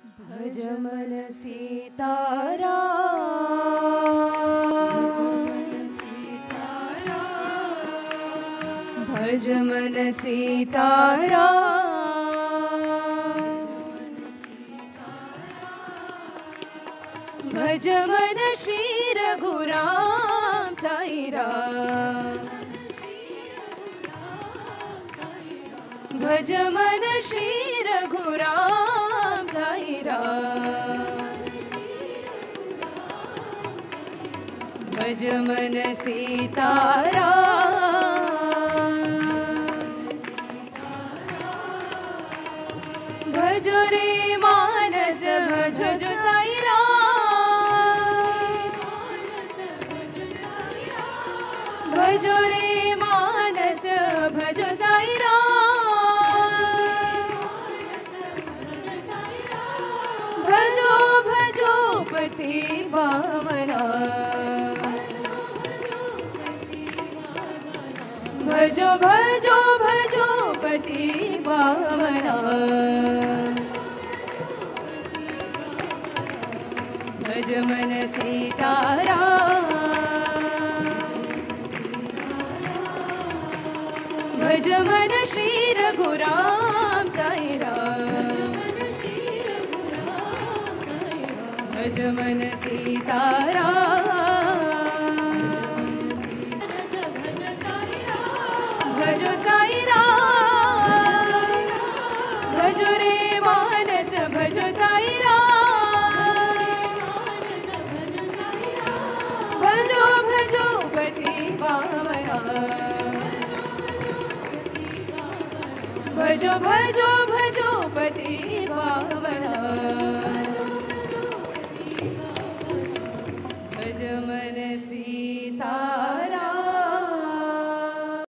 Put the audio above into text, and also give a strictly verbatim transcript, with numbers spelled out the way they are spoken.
भज मन सीताराम, भज मन सीताराम, भज मन श्री रघुराम साई राम, भज मन श्री रघुराम साई राम, भज मन सीताराम, भजो रे मानस भजो साई राम, भजो रे मानस भजो साई राम, भजो भजो पति पावना, भजो भजो भजो पति पावना, भज मन सीताराम, भज मन श्री रघुराम साई राम, भज मन सीताराम, भजो साई राम, भजो रे मानस भजो साई राम, भजो भजो पति पावना, भजो भजो भजो पति पावना, भज मन सीता